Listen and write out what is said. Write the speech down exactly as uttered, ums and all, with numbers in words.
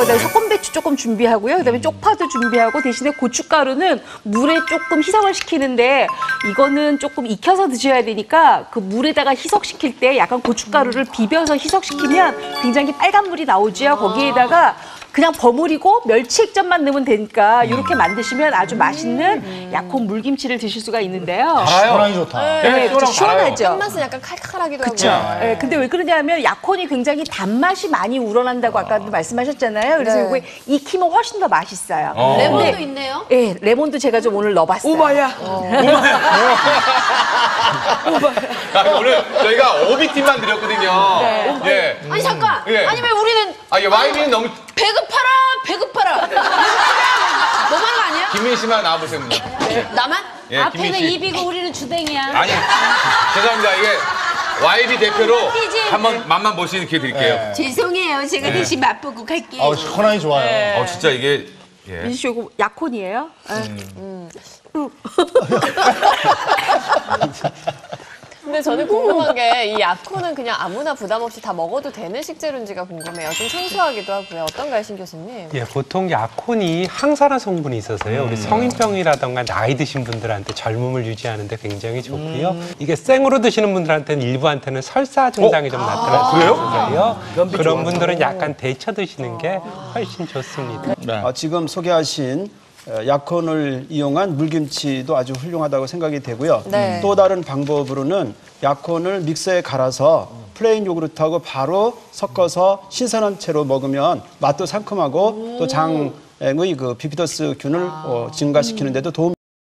그다음에 석건배추 조금 준비하고요. 그다음에 쪽파도 준비하고 대신에 고춧가루는 물에 조금 희석을 시키는데 이거는 조금 익혀서 드셔야 되니까 그 물에다가 희석시킬 때 약간 고춧가루를 비벼서 희석시키면 굉장히 빨간 물이 나오지요. 거기에다가 그냥 버무리고 멸치 액젓만 넣으면 되니까 이렇게 만드시면 아주 맛있는 약혼 물김치를 드실 수가 있는데요. 시원하기 좋다. 네, 네, 그렇죠. 시원하죠. 끝맛은 약간 칼칼하기도 그렇죠. 하고요. 네, 근데 왜 그러냐면 약혼이 굉장히 단맛이 많이 우러난다고 아까도 말씀하셨잖아요. 그래서 네. 이게 익히면 훨씬 더 맛있어요. 어. 레몬도 근데, 있네요. 네, 레몬도 제가 좀 오늘 넣어봤어요. 오마야. 아, 오늘 저희가 오비팀만 드렸거든요. 네. 예. 아니 잠깐. 예. 아니 왜 우리는 아, 이게 와인이 너무 배급하라 배급하라. 너무한 거 아니야? 김민 씨만 나와보세요. 나만? 예, 앞에는 김민 씨. 입이고 우리는 주댕이야. 아니, 죄송합니다. 이게 와이비 대표로 한번 맛만 보시는 기회 드릴게요. 네. 죄송해요. 제가 네. 대신 맛보고 갈게요. 아, 시원하기 좋아요. 어, 진짜 이게 예. 민수 씨 이거 약혼이에요? 근데 저는 궁금한 게 이 약혼은 그냥 아무나 부담 없이 다 먹어도 되는 식재료인지가 궁금해요. 좀 생소하기도 하고요. 어떤가요, 신 교수님? 예, 보통 약혼이 항산화 성분이 있어서요. 우리 성인병이라던가 나이 드신 분들한테 젊음을 유지하는 데 굉장히 좋고요. 이게 생으로 드시는 분들한테는 일부한테는 설사 증상이 좀 나타날 수 있어요. 그런 분들은 약간 데쳐 드시는 게 훨씬 좋습니다. 아, 지금 소개하신 어, 약혼을 이용한 물김치도 아주 훌륭하다고 생각이 되고요. 네. 또 다른 방법으로는 약혼을 믹서에 갈아서 플레인 요구르트하고 바로 섞어서 신선한 채로 먹으면 맛도 상큼하고 또 장의 그 비피더스 균을 어, 증가시키는 데도 도움이